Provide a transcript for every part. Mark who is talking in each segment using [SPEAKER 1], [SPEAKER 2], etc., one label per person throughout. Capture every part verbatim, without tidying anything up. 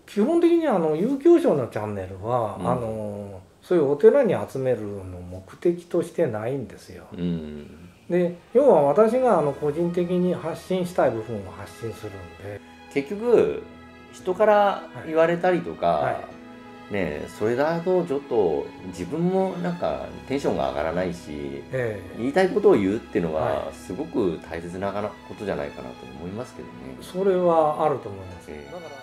[SPEAKER 1] 基本的にあの遊興賞のチャンネルは、うん、あのそういうお寺に集めるの目的としてないんですよ。うん、で要は私があの個人的に発信したい部分を発信するんで、
[SPEAKER 2] 結局人から言われたりとか、はいはい、ね、それだとちょっと自分もなんかテンションが上がらないし、えー、言いたいことを言うっていうのはすごく大切なことじゃないかなと思いますけどね。
[SPEAKER 1] それはあると思います。えー、だから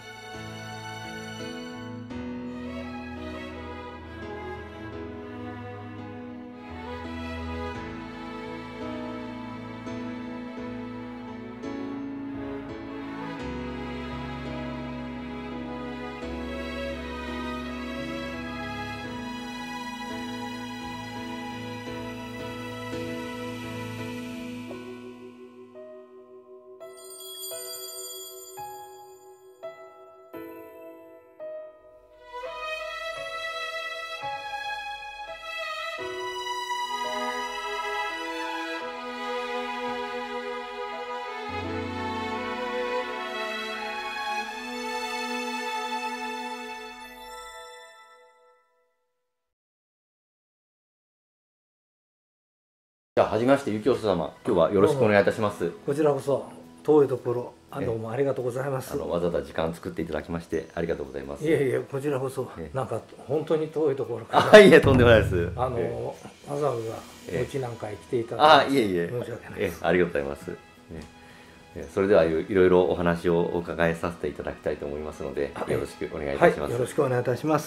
[SPEAKER 2] じゃあ、はじめまして、ゆきおさ様、今日はよろしくお願いいたします。
[SPEAKER 1] こちらこそ、遠いところ、あどうもありがとうございます。
[SPEAKER 2] あのわざわざ時間を作っていただきまして、ありがとうございます。
[SPEAKER 1] いえいえ、こちらこそ、なんか本当に遠いところか
[SPEAKER 2] ら。あ、いえ、とんでもないです。
[SPEAKER 1] あの、わざわざお家なんかへ来ていた
[SPEAKER 2] だいて、あ、いえいえ、
[SPEAKER 1] 申し訳ないです。
[SPEAKER 2] ありがとうございます。それではいろいろお話をお伺いさせていただきたいと思いますので、よろしくお願いいたします。
[SPEAKER 1] はい、よろしくお願いいたします。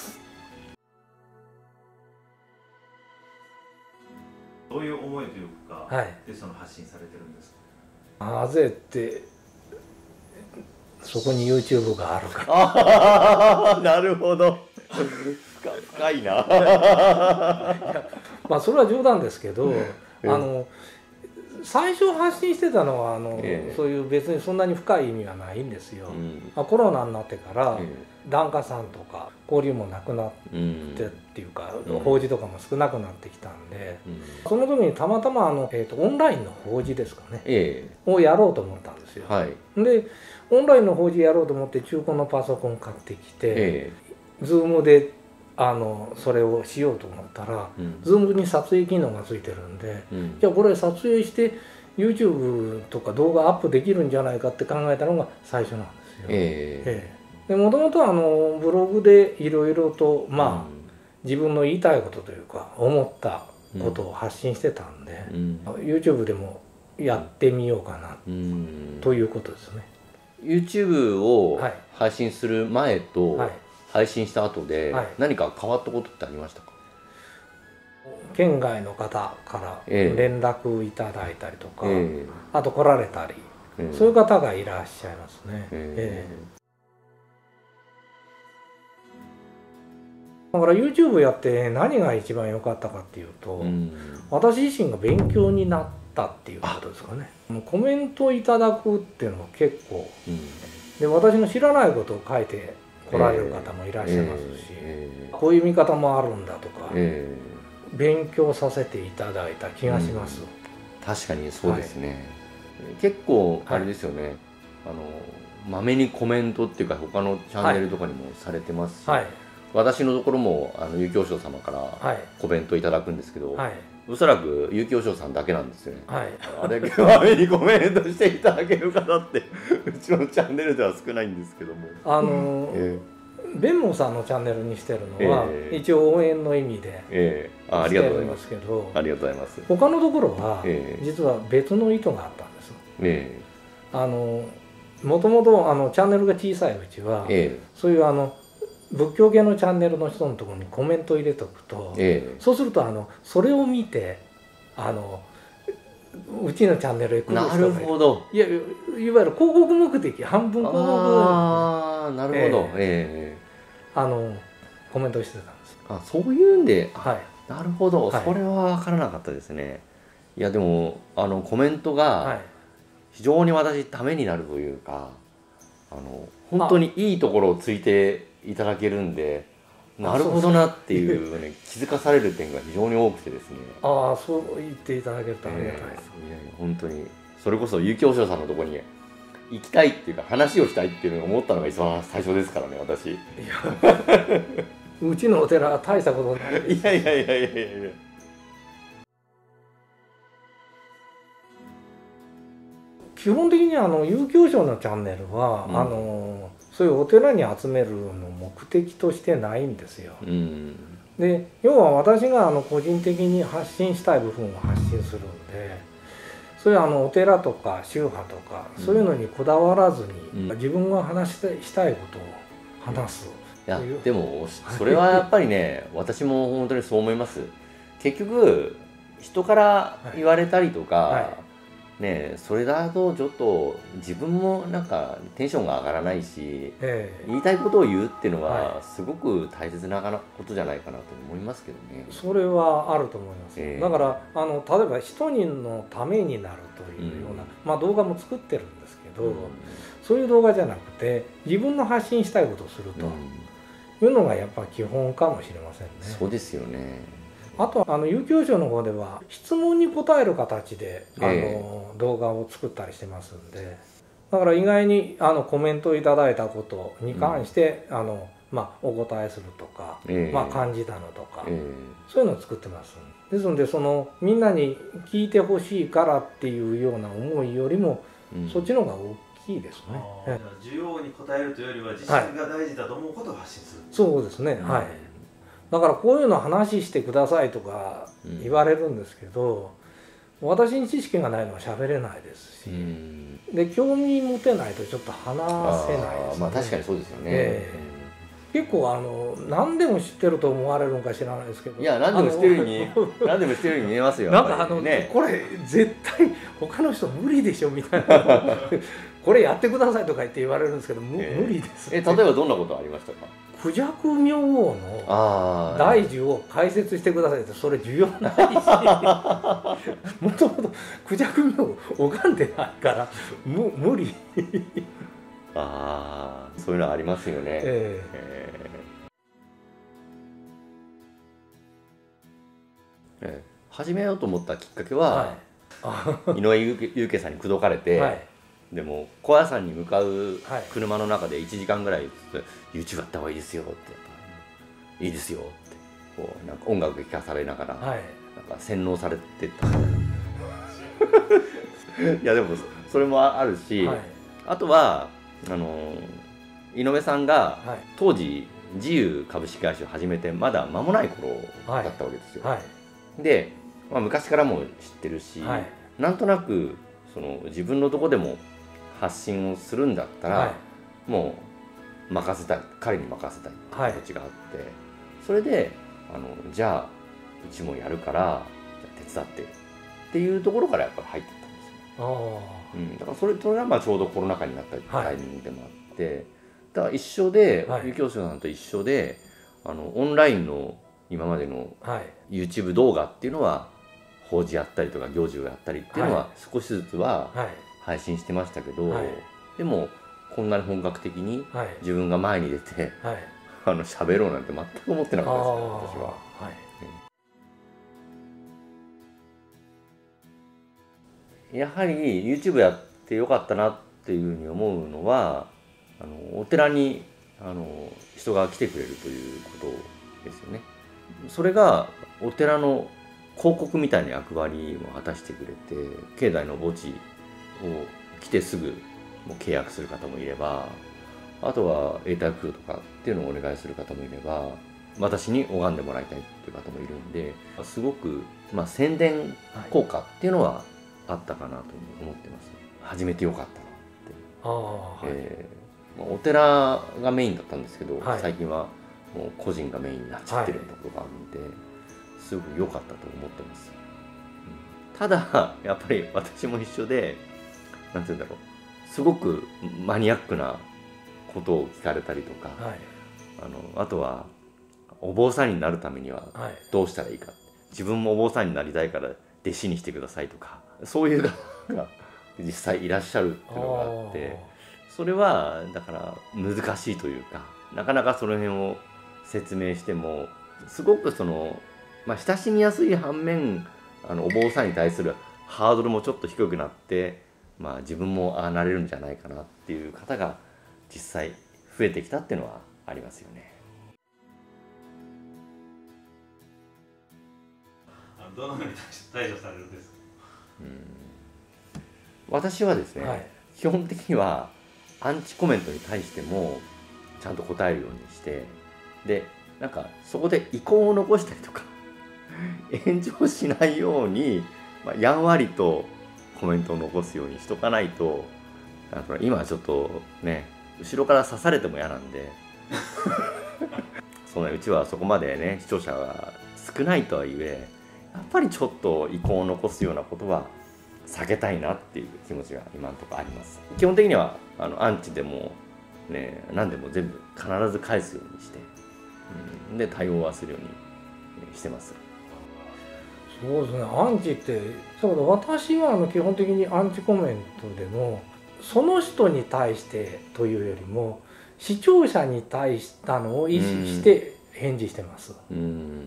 [SPEAKER 3] どういう思いというか、はい、でその発信されてるんですか。
[SPEAKER 1] なぜってそこに ユーチューブ があるから。
[SPEAKER 2] ああ、なるほど。深いな。
[SPEAKER 1] まあそれは冗談ですけど、あの最初発信してたのはあの、えー、そういう別にそんなに深い意味はないんですよ。うん、まあ、コロナになってから、えー、檀家さんとか交流もなくなってっていうか、うん、法事とかも少なくなってきたんで、うん、その時にたまたまあの、えーと、オンラインの法事ですかね、えー、をやろうと思ったんですよ。はい、でオンラインの法事やろうと思って中古のパソコン買ってきて、えー、Zoom であのそれをしようと思ったら、うん、Zoom に撮影機能がついてるんで、うん、じゃあこれ撮影して YouTube とか動画アップできるんじゃないかって考えたのが最初なんですよ。えーえー、でもともとあのブログでいろいろとまあ、うん、自分の言いたいことというか思ったことを発信してたんで、うん、YouTube でもやってみようかな、うん、ということですね。
[SPEAKER 2] YouTube を配信する前と、はいはい、配信した後で何か変わったことってありましたか？
[SPEAKER 1] 県外の方から連絡いただいたりとか、えー、あと来られたり、えー、そういう方がいらっしゃいますね。えーえー、だから YouTube やって何が一番良かったかっていうと、うん、私自身が勉強になったっていうことですかね。コメントいただくっていうのは結構、うん、で私の知らないことを書いて来られる方もいらっしゃいますし、えーえー、こういう見方もあるんだとか、えー、勉強させていただいた気がします。うん、
[SPEAKER 2] 確かにそうですね。はい、結構あれですよね、はい、あのまめにコメントっていうか他のチャンネルとかにもされてますし、はい、私のところもあの遊興賞様からコメントいただくんですけど、はい、おそらく遊興賞さんだけなんですよね。はい、あれまめにコメントしていただける方ってうちのチャンネルでは少ないんですけども、
[SPEAKER 1] あのーえー、弁門さんのチャンネルにしてるのは、えー、一応応援の意味でしてるんですけど、
[SPEAKER 2] ありがとうございます。
[SPEAKER 1] 他のところは実は別の意図があったんです。えー、あのもともとあのチャンネルが小さいうちは、えー、そういうあの仏教系のチャンネルの人のところにコメント入れとくと、ええ、そうするとあのそれを見てあのうちのチャンネルへ来る人がいる。なるほど。いやいわゆる広告目的、半分広告。
[SPEAKER 2] ああ、なるほど。ええ
[SPEAKER 1] ー、あのコメントしてたんです。
[SPEAKER 2] あ、そういうんで、はい、なるほど、はい、それは分からなかったですね。いやでもあのコメントが非常に私ためになるというか、あの本当にいいところをついていただけるんで、なるほどなっていうね気づかされる点が非常に多くてですね。
[SPEAKER 1] ああ、そう言っていただけるとありがたいです。
[SPEAKER 2] えー、いやいや本当にそれこそ遊興賞さんのところに行きたいっていうか話をしたいっていうのを思ったのが一番最初ですからね、私。いや
[SPEAKER 1] うちのお寺は大したことないです。
[SPEAKER 2] いやいやいやいやいやいや。
[SPEAKER 1] 基本的にあの遊興賞のチャンネルは、うん、あのそういうお寺に集めるの目的としてないんですよ。うん、で要は私があの個人的に発信したい部分を発信するんで、そういうあのお寺とか宗派とか、うん、そういうのにこだわらずに、うん、自分が話したいことを話す。
[SPEAKER 2] いやでもそれはやっぱりね私も本当にそう思います。結局人から言われたりとか、はいはいね、それだとちょっと自分もなんかテンションが上がらないし、えー、言いたいことを言うっていうのはすごく大切なことじゃないかなと思いますけどね。
[SPEAKER 1] それはあると思います、えー、だからあの例えば一人のためになるというような、うん、まあ、動画も作ってるんですけど、うん、そういう動画じゃなくて自分の発信したいことをするというのがやっぱ基本かもしれませんね。
[SPEAKER 2] そうですよね。
[SPEAKER 1] あとあの遊興賞の方では質問に答える形であの、えー、動画を作ったりしてますんで、だから意外にあのコメントいただいたことに関して、うん、あのまあ、お答えするとか、えー、まあ、感じたのとか、えー、そういうのを作ってます。ですのでそのみんなに聞いてほしいからっていうような思いよりも、うん、そっちの方が大きいですね。
[SPEAKER 3] 需要に応えるというよりは自身が大事だと思うことを発信する、はい、
[SPEAKER 1] そうですね、うん、はい。だからこういうの話してくださいとか言われるんですけど、うん、私に知識がないのは喋れないですし、うん、で興味持てないとちょっと話せないですね。
[SPEAKER 2] まあ確かにそうですよね、
[SPEAKER 1] えー、結構あの何でも知ってると思われるのか知らないですけど、
[SPEAKER 2] いや何でも知ってるように何でも知ってるように見えますよ。
[SPEAKER 1] なんかあの、ね、これ絶対他の人無理でしょみたいなこれやってくださいとか言って言われるんですけど、えー、無理です、
[SPEAKER 2] ね、え例えばどんなことありましたか。
[SPEAKER 1] 孔雀明王の大樹を解説してくださいって、それ需要ないしもともと孔雀明王拝んでないからむ無理
[SPEAKER 2] ああそういうのありますよね。えーえーえー、始めようと思ったきっかけは、はい、井上裕介さんに口説かれて、はい、でも高野山に向かう車の中でいちじかんぐらい YouTube やった方がいいですよって、いいですよってこうなんか音楽聴かされながら、はい、なんか洗脳されてったいやでもそれもあるし、はい、あとはあの井上さんが当時自由株式会社を始めてまだ間もない頃だったわけですよ、はいはい、で、まあ、昔からも知ってるし、はい、なんとなくその自分のとこでも発信をするんだったら、はい、もう任せたい彼に任せたいっていう気持ちがあって、はい、それであのじゃあうちもやるから手伝ってっていうところからやっぱり入っていったんですよ、うん、だからそれそれがまあちょうどコロナ禍になったタイミングでもあって、はい、だから一緒で遊興賞さんと一緒であのオンラインの今までの YouTube 動画っていうのは法事やったりとか行事をやったりっていうのは少しずつは、はい配信してましたけど、はい、でもこんなに本格的に自分が前に出て、はい、あの喋ろうなんて全く思ってなかったですね、私は、はいうん、やはり YouTube やってよかったなっていうふうに思うのはあのお寺にあの人が来てくれるということですよね。それがお寺の広告みたいな役割を果たしてくれて、境内の墓地を来てすぐもう契約する方もいれば、あとは永代供養とかっていうのをお願いする方もいれば、私に拝んでもらいたいっていう方もいるんで、すごく、まあ、宣伝効果っていうのはあったかなと思ってます。始めてよかったなって。あ、はいえーまあ、お寺がメインだったんですけど、はい、最近はもう個人がメインになっちゃってるところがあるんで、はい、すごく良かったと思ってます。うん、ただやっぱり私も一緒でなんて言うんだろう、すごくマニアックなことを聞かれたりとか、はい、あのあとはお坊さんになるためにはどうしたらいいか、はい、自分もお坊さんになりたいから弟子にしてくださいとか、そういう方が実際いらっしゃるっていうのがあって、それはだから難しいというか、なかなかその辺を説明してもすごくその、まあ、親しみやすい反面あのお坊さんに対するハードルもちょっと低くなって、 まあ自分もああなれるんじゃないかなっていう方が実際増えてきたっていうのはありますよね。
[SPEAKER 3] どのように対処されるんですか？
[SPEAKER 2] うん、私はですね、はい、基本的にはアンチコメントに対してもちゃんと答えるようにして、でなんかそこで遺恨を残したりとか炎上しないように、まあ、やんわりとコメントを残すようにしとかないと、なんか今はちょっとね後ろから刺されても嫌なんでそのうちはそこまでね視聴者が少ないとはいえ、やっぱりちょっと遺恨を残すようなことは避けたいなっていう気持ちが今のところあります。基本的にはあのアンチでも、ね、何でも全部必ず返すようにして、うん、で対応はするようにしてます。
[SPEAKER 1] そうですね、アンチってだから私はあの基本的にアンチコメントでもその人に対してというよりも視聴者に対したのを意識して返事してます。うん、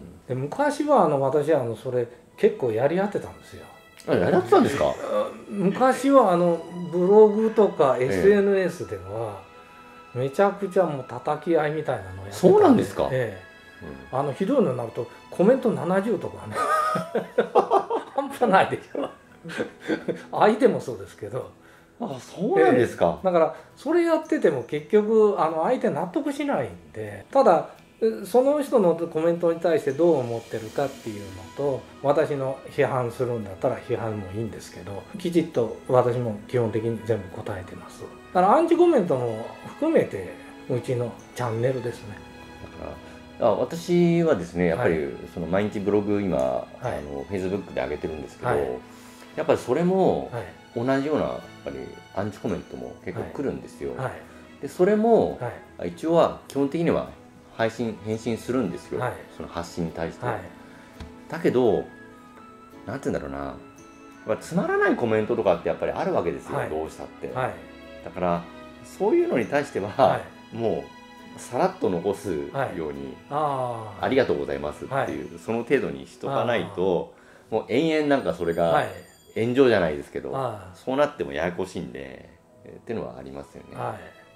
[SPEAKER 1] で昔はあの私はあのそれ結構やり合ってたんですよ。
[SPEAKER 2] あ、やり合ってたんですか？
[SPEAKER 1] 昔はあのブログとか エスエヌエス ではめちゃくちゃもう叩き合いみたいなのをやってたんで。
[SPEAKER 2] そうなんですか？
[SPEAKER 1] ええ、うん、あのひどいのになるとコメントななじゅうとかね半端ないでしょ相手もそうですけど。
[SPEAKER 2] あ、そうなんですか？
[SPEAKER 1] えー、だからそれやってても結局あの相手納得しないんで、ただその人のコメントに対してどう思ってるかっていうのと、私の批判するんだったら批判もいいんですけど、きちっと私も基本的に全部答えてます。だからアンチコメントも含めてうちのチャンネルですね。
[SPEAKER 2] だからあ私はですねやっぱりその毎日ブログ今、はい、あの フェイスブック で上げてるんですけど、はい、やっぱりそれも同じようなやっぱりアンチコメントも結構来るんですよ。はいはい、でそれも、はい、一応は基本的には配信返信するんですよ、はい、その発信に対して、はい、だけどなんて言うんだろうな、まあ、つまらないコメントとかってやっぱりあるわけですよ、はい、どうしたって、はい、だからそういうのに対しては、はい、もうさらっと残すように、はい、あ, ありがとうございますっていう、はい、その程度にしとかないともう延々なんかそれが炎上じゃないですけど、はい、そうなってもややこしいんでっていうのはありますよね。はい、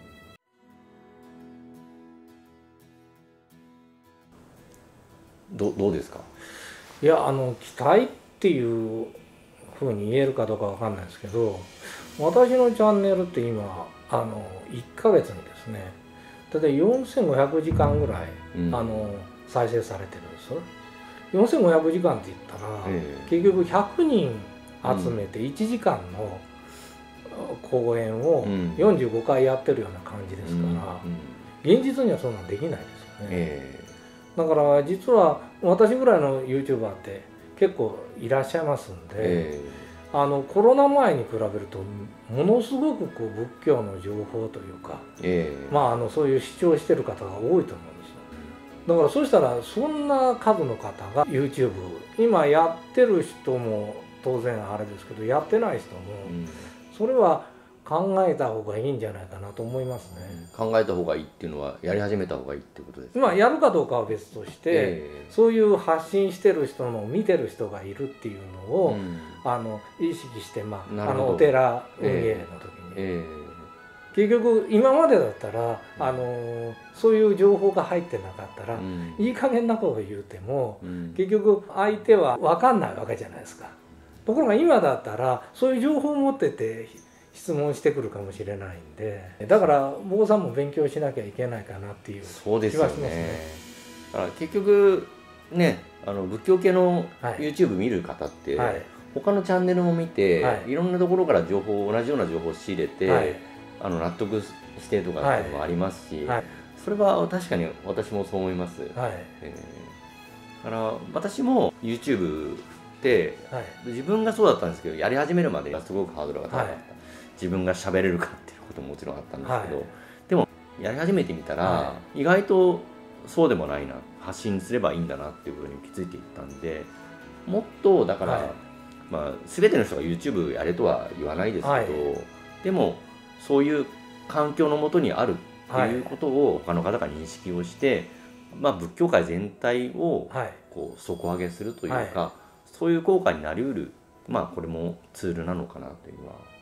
[SPEAKER 2] ど, どうですか？
[SPEAKER 1] いや、あの期待っていうふうに言えるかどうかわかんないですけど、私のチャンネルって今あのいっかげつにですね大体よんせんごひゃくじかんぐらい、うん、あの再生されてるんです。よんせんごひゃくじかんって言ったら、えー、結局ひゃくにん集めていちじかんの講演をよんじゅうごかいやってるような感じですから、うんうん、現実にはそんなんできないですよね。えーだから実は私ぐらいの YouTuber って結構いらっしゃいますんで、えー、あのコロナ前に比べるとものすごくこう仏教の情報というか、えー、まああのそういう主張してる方が多いと思うんですよ。だからそうしたらそんな数の方が YouTube 今やってる人も当然あれですけどやってない人も、うん、それは考えた方がいいんじゃないかなと思いますね。
[SPEAKER 2] 考えた方がいいっていうのはやり始めた方がいいってことですか？
[SPEAKER 1] まあやるかどうかは別として、えー、そういう発信してる人の見てる人がいるっていうのを、うん、あの意識して、まあ、あのお寺運営の時に、えーえー、結局今までだったらあのそういう情報が入ってなかったら、うん、いい加減なことを言うても、うん、結局相手は分かんないわけじゃないですか。ところが今だったらそういう情報を持ってて質問してくるかもしれないんで、だから坊さんも勉強しなきゃいけないかなっていう気はしますね。そうですよね。
[SPEAKER 2] だから結局ね、あの仏教系の YouTube 見る方って、はい、他のチャンネルも見て、はい、いろんなところから情報同じような情報を仕入れて、はい、あの納得してとかっていうのもありますし、はいはい、それは確かに私もそう思います。はい、えー、だから私も YouTube で、はい、自分がそうだったんですけどやり始めるまでがすごくハードルが高かった。はい、自分が喋れるかっていうことももちろんあったんですけど、はい、でもやり始めてみたら、はい、意外とそうでもないな、発信すればいいんだなっていうことに気づいていったんで、もっとだから、はい、まあ、全ての人が YouTube やれとは言わないですけど、はい、でもそういう環境のもとにあるっていうことを他の方が認識をして、まあ、仏教界全体をこう底上げするというか、はい、そういう効果になりうる、まあ、これもツールなのかなというのは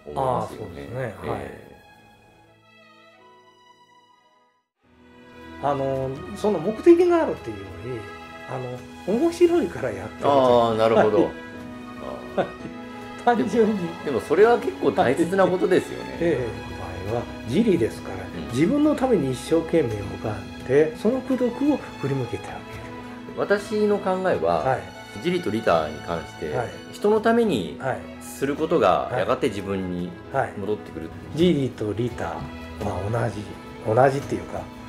[SPEAKER 2] 思いますよね。
[SPEAKER 1] あそうですね、はい、えー、あのその目的があるっていうよりあの面白いからやってる。
[SPEAKER 2] ああなるほど。
[SPEAKER 1] 単純に
[SPEAKER 2] でもそれは結構大切なことですよね。
[SPEAKER 1] ええ、場合は自利ですから、うん、自分のために一生懸命向かってその功徳を振り向けてあげる。
[SPEAKER 2] 私の考えは、はい、自利と利他に関して、はい、人のためにすることがやがて自分に戻ってくる、はいはい、
[SPEAKER 1] 自利と利他は同じ同じっていうか